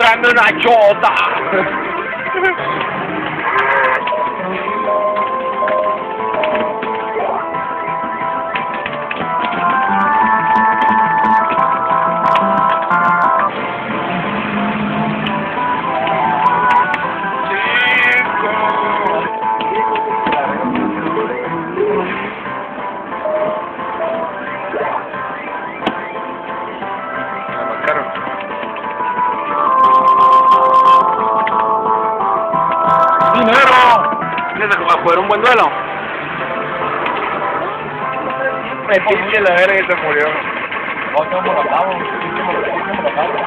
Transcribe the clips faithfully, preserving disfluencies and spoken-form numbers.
Dame una chota. ¿A jugar un buen duelo? Me pinche la verga y se murió. Otro me lo acabo. Me lo acabo.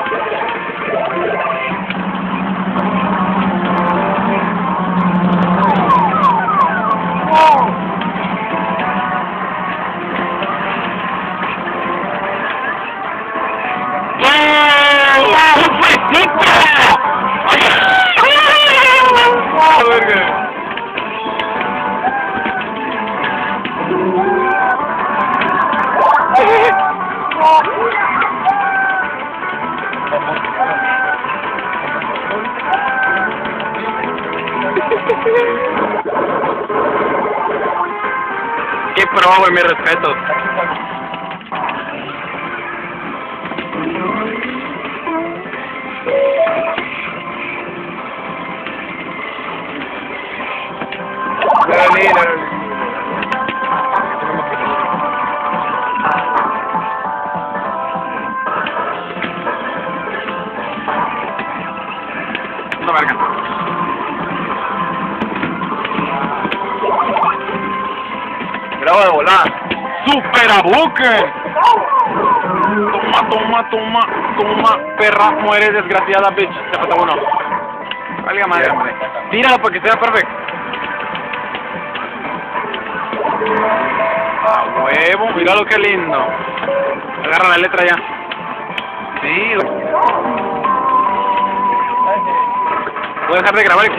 Qué pro, güey, mi respeto. No, verga. Graba de volar. ¡Super abuque! Toma, toma, toma, toma, perra, muere desgraciada, bitch. Te falta uno. Valga madre, hombre. Tíralo para que sea perfecto. A huevo, míralo qué lindo. Agarra la letra ya. Sí, güey. Voy a dejar de grabar.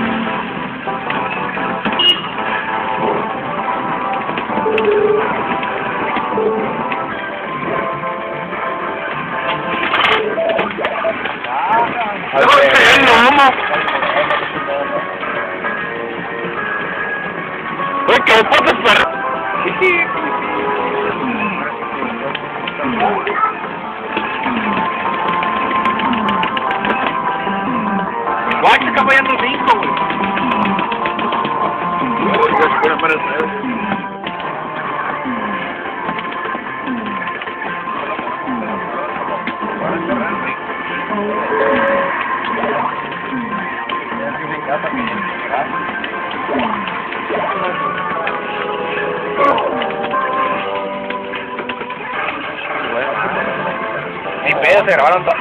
Oye, ¿qué puedes esperar? Guay, se está fallando cinco, güey. Ni pedo, se grabaron todos.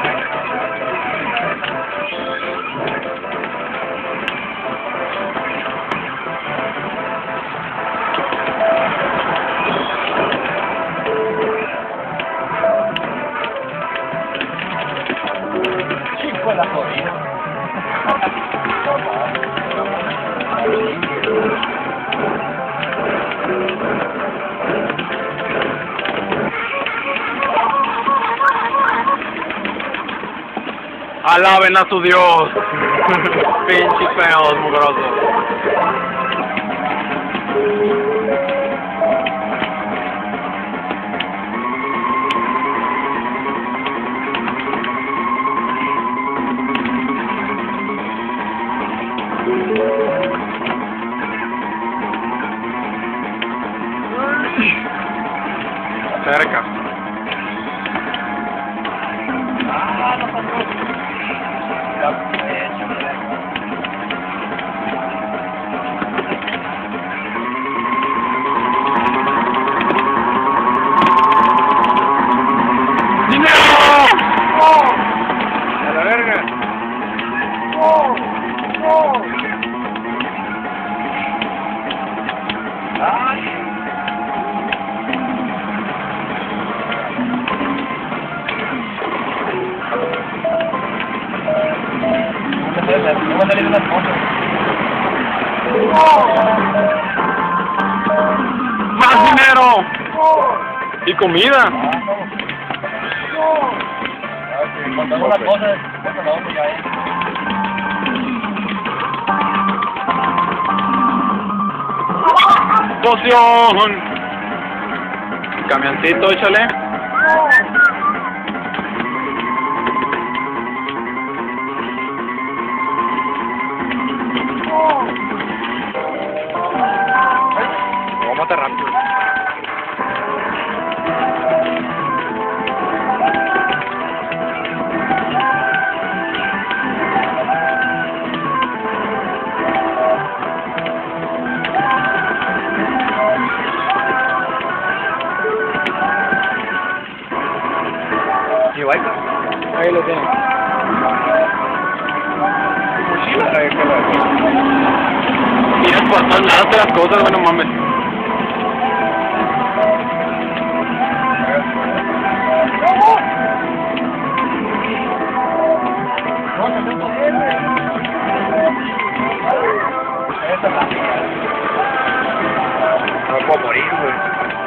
Chico la jodida. Alaben a su Dios. Pinches feos, mugrosos. Cerca. Ah, no pasó. A la verga. No va a salir unas fotos. ¡Más dinero! ¡Y comida! Ah, no. Cuando hago una cosa, cuando la otra ya es. Poción. Camioncito, échale. Vamos a matar rápido. ¿Y Baika? Ahí lo tienen. Mochila, ahí que la... Miran por todos lados de las cosas, bueno mames. No puedo morir, güey.